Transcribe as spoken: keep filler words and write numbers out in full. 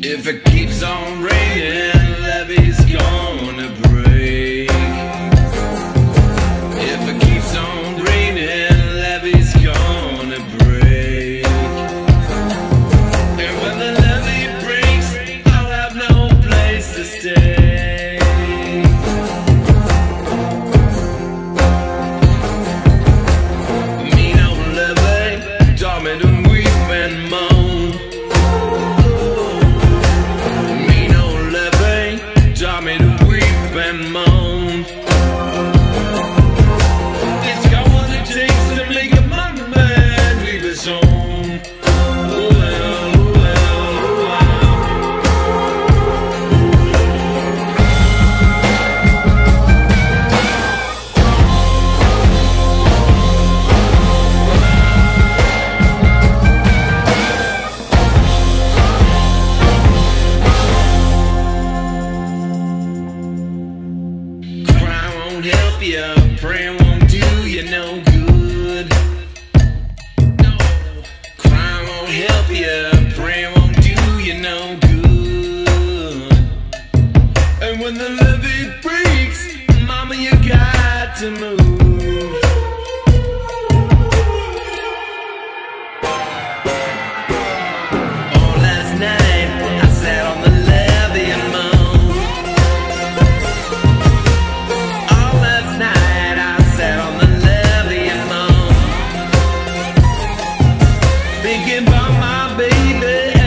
If it keeps on raining, levee's gonna break. If it keeps on raining, levee's gonna break. And when the levee breaks, I'll have no place to stay. Mean old levee taught me to weep and moan. Taught me to weep and moan. It's got what it takes to make a mountain man leave his home. Oh well, oh well, oh help you, praying won't do you no good. No, crime won't help you, praying won't do you no good. And when the levee breaks, mama, you got to move. Oh, last night I sat on the levee and moaned. Thinking about my baby.